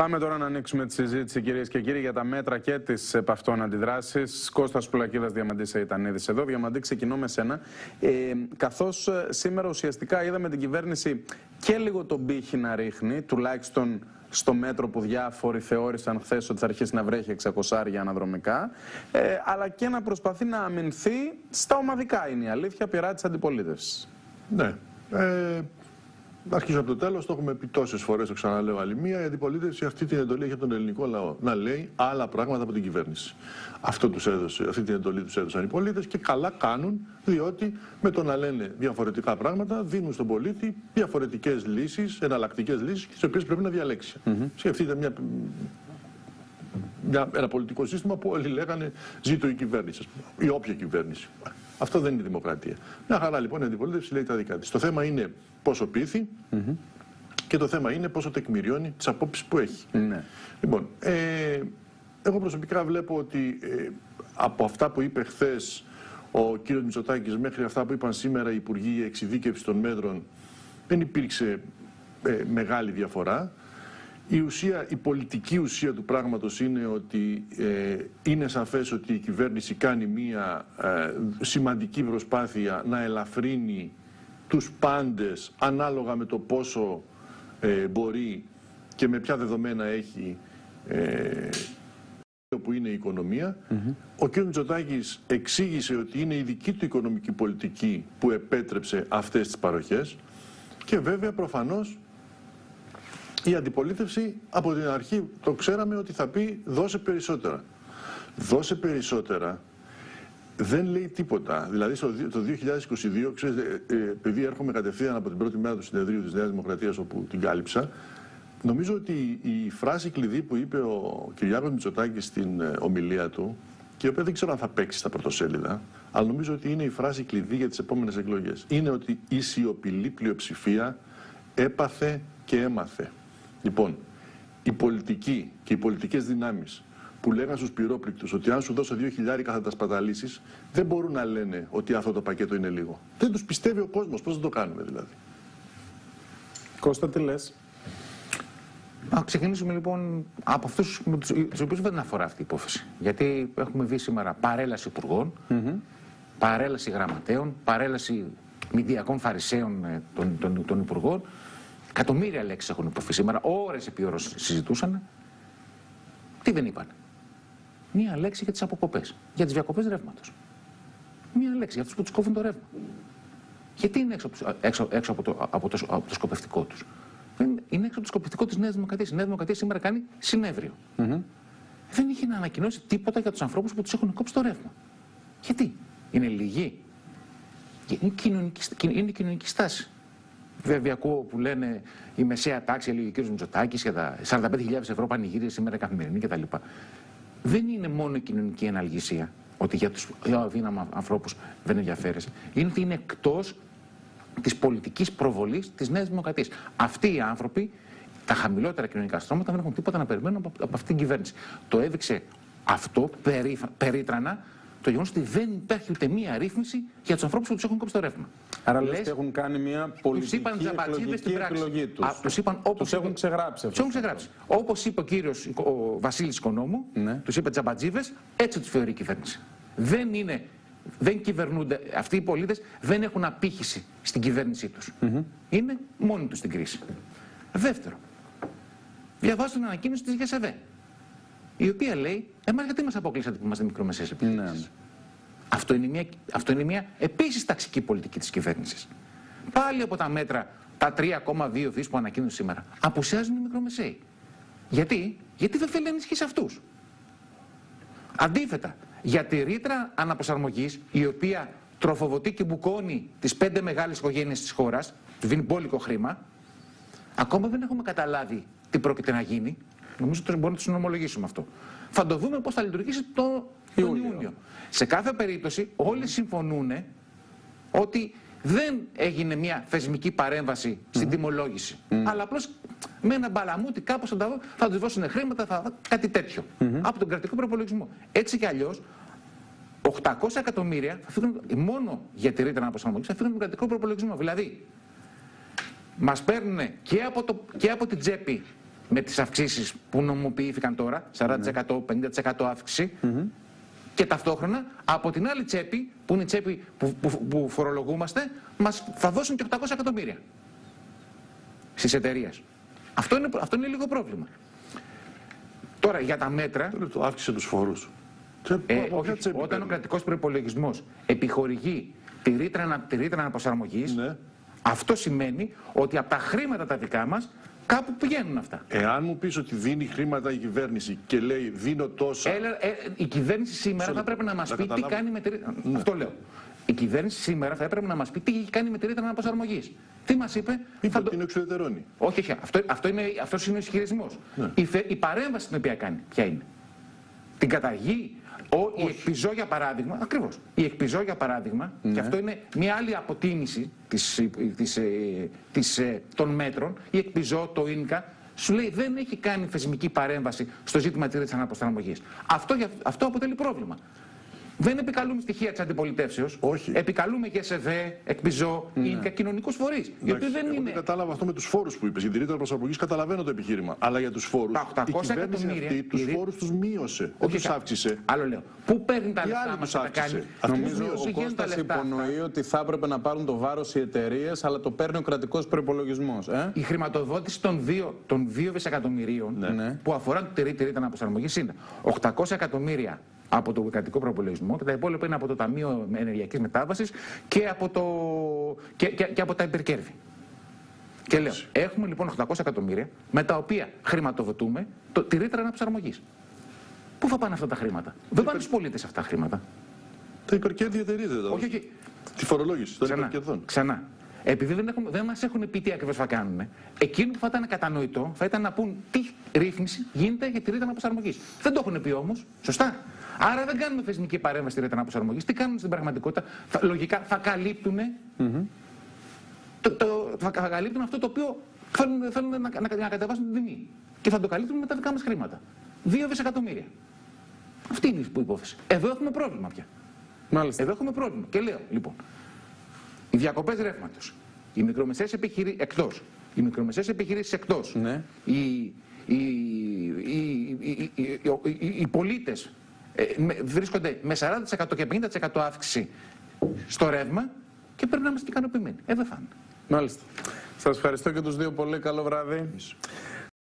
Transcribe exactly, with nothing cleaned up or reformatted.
Πάμε τώρα να ανοίξουμε τη συζήτηση, κυρίες και κύριοι, για τα μέτρα και τις επ' αυτών αντιδράσεις. Κώστας Πουλακίδας, Διαμαντής Σεϊτανίδης εδώ. Διαμαντή, ξεκινώ με σένα. Ε, καθώς σήμερα ουσιαστικά είδαμε την κυβέρνηση και λίγο τον πύχη να ρίχνει, τουλάχιστον στο μέτρο που διάφοροι θεώρησαν χθες ότι θα αρχίσει να βρέχει εξακόσια αναδρομικά, ε, αλλά και να προσπαθεί να αμυνθεί στα ομαδικά, είναι η αλήθεια, πειρά της αντιπολίτευσης. Ναι. Ε... Αρχίζω από το τέλος, το έχουμε πει τόσες φορές, το ξαναλέω άλλη μία. Η αντιπολίτευση αυτή την εντολή έχει από τον ελληνικό λαό να λέει άλλα πράγματα από την κυβέρνηση. Αυτό τους έδωσε, αυτή την εντολή τους έδωσαν οι πολίτες και καλά κάνουν, διότι με το να λένε διαφορετικά πράγματα δίνουν στον πολίτη διαφορετικές λύσεις, εναλλακτικές λύσεις, τις οποίες πρέπει να διαλέξει. Mm-hmm. Σκεφτείτε μια, μια, ένα πολιτικό σύστημα που όλοι λέγανε ζήτω η κυβέρνηση, ή όποια κυβέρνηση. Αυτό δεν είναι δημοκρατία. Μια χαρά λοιπόν η αντιπολίτευση λέει τα δικά της. Το θέμα είναι πόσο πείθει mm-hmm. και το θέμα είναι πόσο τεκμηριώνει τις απόψεις που έχει. Mm-hmm. Λοιπόν, ε, εγώ προσωπικά βλέπω ότι ε, από αυτά που είπε χθες ο κύριος Μητσοτάκης μέχρι αυτά που είπαν σήμερα οι υπουργοί εξειδίκευσης των μέτρων δεν υπήρξε ε, μεγάλη διαφορά. Η, ουσία, η πολιτική ουσία του πράγματος είναι ότι ε, είναι σαφές ότι η κυβέρνηση κάνει μία ε, σημαντική προσπάθεια να ελαφρύνει τους πάντες ανάλογα με το πόσο ε, μπορεί και με ποια δεδομένα έχει ε, που είναι η οικονομία. Mm-hmm. Ο κ. Μητσοτάκης εξήγησε ότι είναι η δική του οικονομική πολιτική που επέτρεψε αυτές τις παροχές και βέβαια προφανώς η αντιπολίτευση από την αρχή το ξέραμε ότι θα πει δώσε περισσότερα. Δώσε περισσότερα δεν λέει τίποτα. Δηλαδή το δύο χιλιάδες είκοσι δύο, ξέρετε, επειδή έρχομαι κατευθείαν από την πρώτη μέρα του συνεδρίου της Νέας Δημοκρατίας όπου την κάλυψα, νομίζω ότι η φράση κλειδί που είπε ο Κυριάκος Μητσοτάκης στην ομιλία του, και η οποία δεν ξέρω αν θα παίξει στα πρωτοσέλιδα, αλλά νομίζω ότι είναι η φράση κλειδί για τις επόμενες εκλογές, είναι ότι η σιωπηλή πλειοψηφία έπαθε και έμαθε. Λοιπόν, οι πολιτικοί και οι πολιτικές δυνάμεις που λέγαν στους πυρόπληκτους ότι αν σου δώσω δύο χιλιάρικα θα τα σπαταλήσεις, δεν μπορούν να λένε ότι αυτό το πακέτο είναι λίγο. Δεν τους πιστεύει ο κόσμος. Πώς θα το κάνουμε δηλαδή? Κώστα, τι λες? Να ξεκινήσουμε λοιπόν από αυτούς τους οποίους δεν αφορά αυτή η υπόθεση. Γιατί έχουμε δει σήμερα παρέλαση υπουργών, mm-hmm. παρέλαση γραμματέων, παρέλαση μηδιακών φαρισαίων των, των, των υπουργών. Εκατομμύρια λέξεις έχουν υποθεί σήμερα, ώρες επί ώρες συζητούσαν. Τι δεν είπαν? Μία λέξη για τις αποκοπές, για τις διακοπές ρεύματος. Μία λέξη για αυτούς που τους κόβουν το ρεύμα. Γιατί είναι έξω, έξω, έξω από, το, από, το, από το σκοπευτικό τους? Είναι έξω από το σκοπευτικό της Νέας Δημοκρατίας. Η Νέα Δημοκρατία σήμερα κάνει συνέδριο. Mm-hmm. Δεν είχε να ανακοινώσει τίποτα για τους ανθρώπους που τους έχουν κόψει το ρεύμα. Γιατί? Είναι λίγοι? Είναι κοινωνική, είναι κοινωνική στάση. Βέβαια, ακούω που λένε η μεσαία τάξη, έλεγε ο κ. Μητσοτάκης, για τα σαράντα πέντε χιλιάδες ευρώ πανηγύρια σήμερα καθημερινή κτλ. Δεν είναι μόνο η κοινωνική εναλγησία, ότι για τους αδύναμους ανθρώπους δεν ενδιαφέρεσαι. Είναι ότι είναι εκτός της πολιτικής προβολής της Νέας Δημοκρατίας. Αυτοί οι άνθρωποι, τα χαμηλότερα κοινωνικά στρώματα, δεν έχουν τίποτα να περιμένουν από, από αυτή την κυβέρνηση. Το έδειξε αυτό περί, περίτρανα το γεγονός ότι δεν υπάρχει ούτε μία ρύθμιση για τους ανθρώπους που τους έχουν κόψει το ρεύμα. Άρα λες, έχουν κάνει μια πολιτική εκλογική επιλογή τους. Α, τους είπαν, όπως τους έχουν ξεγράψει. Τους έχουν ξεγράψει. Όπως είπε ο κύριος ο Βασίλης Οικονόμου, ναι. τους είπε τζαμπατζίβες, έτσι τους θεωρεί η κυβέρνηση. Δεν είναι, δεν κυβερνούνται, αυτοί οι πολίτες δεν έχουν απήχηση στην κυβέρνησή τους. Mm-hmm. Είναι μόνοι τους στην κρίση. Δεύτερο, διαβάζω την ανακοίνωση της ΓΕΣΕΒΕ, η οποία λέει, εμάς γιατί μας αποκλείσατε που είμαστε μικρομεσαίες επιχειρήσεις? Ναι. Αυτό είναι μια, αυτό είναι μια επίσης ταξική πολιτική της κυβέρνησης. Πάλι από τα μέτρα, τα τρία κόμμα δύο δις που ανακοίνωσε σήμερα, απουσιάζουν οι μικρομεσαίοι. Γιατί? Γιατί δεν θέλει να ενισχύσει αυτούς. Αντίθετα, για τη ρήτρα αναπροσαρμογής, η οποία τροφοδοτεί και μπουκώνει τις πέντε μεγάλες οικογένειες της χώρας, του δίνει μπόλικο χρήμα, ακόμα δεν έχουμε καταλάβει τι πρόκειται να γίνει. Νομίζω ότι μπορούμε να το συνομολογήσουμε αυτό. Θα το δούμε πώς θα λειτουργήσει το Ιούνιο. Ιούνιο. Σε κάθε περίπτωση όλοι συμφωνούν ότι δεν έγινε μια θεσμική παρέμβαση στην mm. τιμολόγηση. Mm. Αλλά απλώς με ένα μπαλαμούτι κάπως θα, τα, θα τους δώσουν χρήματα, θα, κάτι τέτοιο. Mm-hmm. Από τον κρατικό προπολογισμό. Έτσι κι αλλιώς, οκτακόσια εκατομμύρια θα φύγουν μόνο για τη ρήτρα αναπροσαρμογής, θα φύγουν τον κρατικό προπολογισμό. Δηλαδή, μας παίρνουν και από, το, και από την τσέπη με τις αυξήσεις που νομοποιήθηκαν τώρα, σαράντα τοις εκατό, πενήντα τοις εκατό αύξηση, mm-hmm. και ταυτόχρονα από την άλλη τσέπη, που είναι η τσέπη που, που, που φορολογούμαστε, μας θα δώσουν και οκτακόσια εκατομμύρια στις εταιρείες. Αυτό είναι, αυτό είναι λίγο πρόβλημα. Τώρα για τα μέτρα. Το αύξησε τους φόρους. Ε, όχι, όταν ο κρατικός προϋπολογισμός επιχορηγεί τη ρήτρα, τη ρήτρα αναπροσαρμογής, ναι. αυτό σημαίνει ότι από τα χρήματα τα δικά μας κάπου πηγαίνουν αυτά. Εάν μου πεις ότι δίνει χρήματα η κυβέρνηση και λέει δίνω τόσα. Ε, ε, η κυβέρνηση σήμερα Σω... θα πρέπει να μας να πει καταλάβω. τι κάνει με τη ρήτρα. Ναι. Αυτό λέω. Η κυβέρνηση σήμερα θα έπρεπε να μας πει τι έχει κάνει με τη ρήτρα αναπροσαρμογής. Τι μας είπε, είπε θα ότι το... είναι εξουδετερώνει. Όχι, όχι. Αυτό, αυτό είναι, αυτός είναι ο ισχυρισμός. Ναι. Η, η παρέμβαση την οποία κάνει, ποια είναι. Την καταργεί. Ο, η εκπιζώ για παράδειγμα, ακριβώς, η εκπιζώ για παράδειγμα, ναι. και αυτό είναι μια άλλη αποτίμηση της, της, της, της, των μέτρων, η εκπιζώ, το ίνκα, σου λέει δεν έχει κάνει θεσμική παρέμβαση στο ζήτημα της αναπροσαρμογής. Αυτό, αυτό αποτελεί πρόβλημα. Δεν επικαλούμε στοιχεία της αντιπολιτεύσεως. Όχι. Επικαλούμε και ΕΣΕΒΕ, εκπιζώ, ναι. ίνκα, κοινωνικούς φορείς. Γιατί δεν εγώ είναι. Δεν κατάλαβα αυτό με τους φόρους που είπες. Για τη ρήτρα προσαρμογής καταλαβαίνω το επιχείρημα. Αλλά για τους φόρους. Η κυβέρνηση αυτή τους φόρους τους μείωσε. Όχι τους αύξησε. Άλλο λέω. Πού παίρνει τα λεφτά μας να κάνει. Νομίζω ο Κώστας υπονοεί ότι θα έπρεπε να πάρουν το βάρος οι εταιρείες, αλλά το παίρνει ο κρατικός προϋπολογισμός. Ε? Η χρηματοδότηση των δύο δισεκατομμυρίων ναι. που αφορά τη ρήτρα αναπροσαρμογής είναι οκτακόσια εκατομμύρια από το κρατικό προπολογισμό και τα υπόλοιπα είναι από το Ταμείο Ενεργειακής Μετάβασης και από, το... και, και, και από τα υπερκέρδη. Και λέω, έχουμε λοιπόν οκτακόσια εκατομμύρια με τα οποία χρηματοδοτούμε το, τη ρήτρα αναπροσαρμογής. Πού θα πάνε αυτά τα χρήματα? Δεν πάνε στους πολίτες αυτά τα χρήματα. Τα υπερκέρδη εταιρείες δεν τα όχι, όχι. Τη φορολόγηση των ξανά, υπερκερδών. Ξανά. Επειδή δεν, έχουμε, δεν μας έχουν πει τι ακριβώς θα κάνουν, εκείνο που θα ήταν κατανοητό θα ήταν να πούν τι ρύθμιση γίνεται για τη ρήτρα αναπροσαρμογής. Δεν το έχουν πει όμως. Σωστά. Άρα δεν κάνουμε θεσμική παρέμβαση στη ρήτρα αναπροσαρμογής. Τι κάνουν στην πραγματικότητα? Θα, λογικά θα καλύπτουν, mm-hmm. το, το, θα, θα καλύπτουν αυτό το οποίο θέλουν, θέλουν να, να, να, να κατεβάσουν την τιμή. Και θα το καλύπτουν με τα δικά μας χρήματα. Δύο δισεκατομμύρια. Αυτή είναι η υπόθεση. Εδώ έχουμε πρόβλημα πια. Μάλιστα. Εδώ έχουμε πρόβλημα. Και λέω, λοιπόν, οι διακοπές ρεύματος, οι μικρομεσαίες επιχειρήσεις εκτός, οι μικρομεσαίες επιχειρήσεις εκτός, ναι. οι, οι, οι, οι, οι, οι, οι, οι πολίτες ε, βρίσκονται με σαράντα τοις εκατό και πενήντα τοις εκατό αύξηση στο ρεύμα και πρέπει να είμαστε ικανοποιημένοι. Ε, δεν θα είναι. Μάλιστα. Σας ευχαριστώ και τους δύο πολύ. Καλό βράδυ.